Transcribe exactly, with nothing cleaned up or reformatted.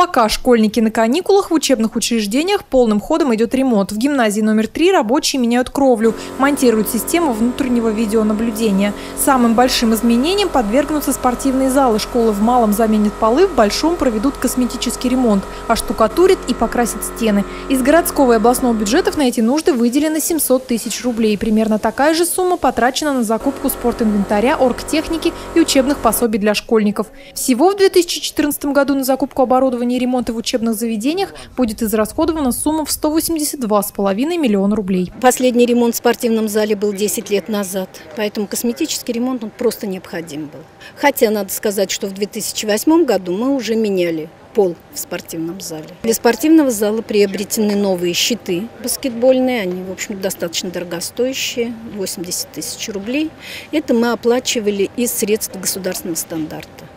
Пока школьники на каникулах, в учебных учреждениях полным ходом идет ремонт. В гимназии номер три рабочие меняют кровлю, монтируют систему внутреннего видеонаблюдения. Самым большим изменением подвергнутся спортивные залы. Школы в малом заменят полы, в большом проведут косметический ремонт, оштукатурят и покрасят стены. Из городского и областного бюджетов на эти нужды выделено семьсот тысяч рублей. Примерно такая же сумма потрачена на закупку спортинвентаря, оргтехники и учебных пособий для школьников. Всего в две тысячи четырнадцатом году на закупку оборудования и ремонта в учебных заведениях будет израсходована сумма в сто восемьдесят два с половиной миллиона рублей. Последний ремонт в спортивном зале был десять лет назад, поэтому косметический ремонт он просто необходим был. Хотя надо сказать, что в две тысячи восьмом году мы уже меняли пол в спортивном зале. Для спортивного зала приобретены новые щиты баскетбольные, они, в общем, достаточно дорогостоящие, восемьдесят тысяч рублей. Это мы оплачивали из средств государственного стандарта.